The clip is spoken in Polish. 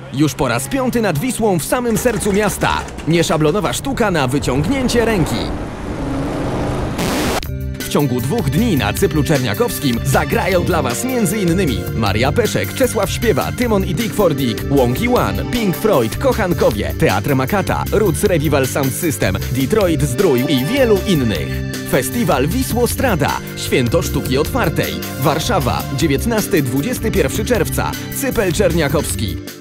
Już po raz 5 nad Wisłą w samym sercu miasta. Nieszablonowa sztuka na wyciągnięcie ręki. W ciągu 2 dni na Cyplu Czerniakowskim zagrają dla Was m.in. Maria Peszek, Czesław Śpiewa, Tymon i Dick for Dick, Wonky One, Pink Floyd, Kochankowie, Teatr Makata, Roots Revival Sound System, Detroit Zdrój i wielu innych. Festiwal Wisłostrada, Święto Sztuki Otwartej, Warszawa, 19-21 czerwca, Cypel Czerniakowski.